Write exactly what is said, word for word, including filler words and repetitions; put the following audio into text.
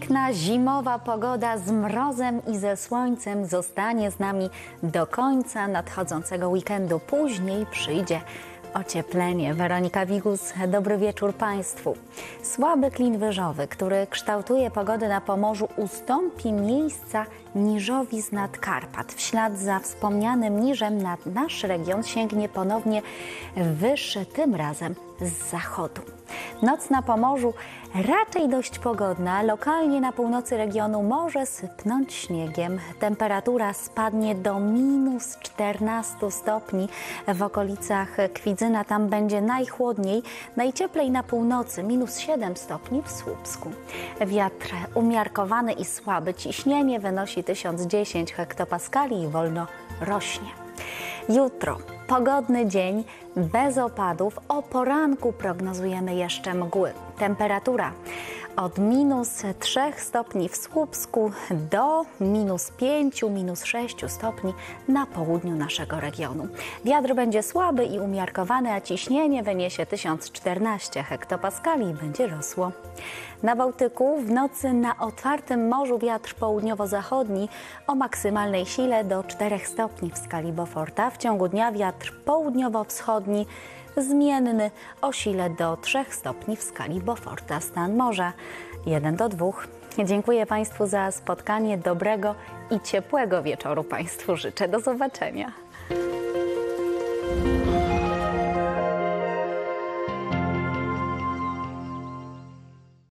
Piękna, zimowa pogoda z mrozem i ze słońcem zostanie z nami do końca nadchodzącego weekendu. Później przyjdzie ocieplenie. Weronika Wigus, dobry wieczór Państwu. Słaby klin wyżowy, który kształtuje pogodę na Pomorzu, ustąpi miejsca niżowi z nad Karpat. W ślad za wspomnianym niżem nad nasz region sięgnie ponownie wyższy, tym razem z zachodu. Noc na Pomorzu raczej dość pogodna, lokalnie na północy regionu może sypnąć śniegiem. Temperatura spadnie do minus czternastu stopni. W okolicach Kwidzyna tam będzie najchłodniej, najcieplej na północy, minus siedem stopni w Słupsku. Wiatr umiarkowany i słaby, ciśnienie wynosi tysiąc dziesięć hektopaskali i wolno rośnie. Jutro pogodny dzień, bez opadów. O poranku prognozujemy jeszcze mgły. Temperatura od minus trzech stopni w Słupsku do minus pięciu, minus sześciu stopni na południu naszego regionu. Wiatr będzie słaby i umiarkowany, a ciśnienie wyniesie tysiąc czternaście hektopaskali i będzie rosło. Na Bałtyku w nocy na otwartym morzu wiatr południowo-zachodni o maksymalnej sile do czterech stopni w skali Beauforta. W ciągu dnia wiatr południowo-wschodni zmienny o sile do trzech stopni w skali Beauforta. Stan morza jeden do dwóch. Dziękuję Państwu za spotkanie. Dobrego i ciepłego wieczoru Państwu życzę. Do zobaczenia.